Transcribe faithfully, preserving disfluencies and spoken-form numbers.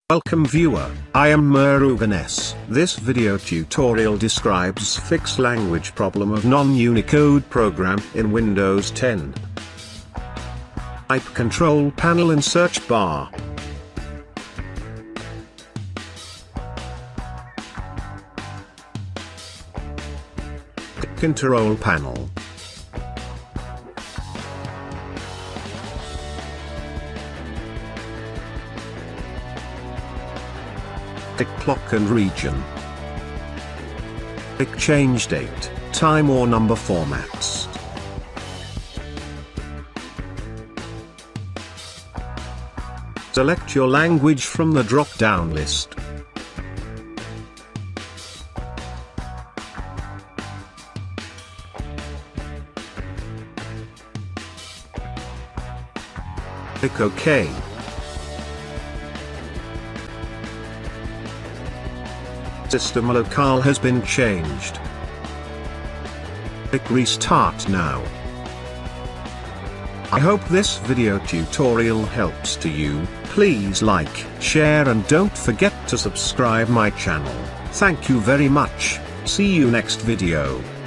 Welcome viewer, I am Muruganes. This video tutorial describes fix language problem of non-Unicode program in Windows ten. Type control panel in search bar. Click control panel. Click clock and region. Click change date, time or number formats. Select your language from the drop-down list. Click OK. System locale has been changed. Click restart now. I hope this video tutorial helps to you. Please like, share and don't forget to subscribe my channel. Thank you very much. See you next video.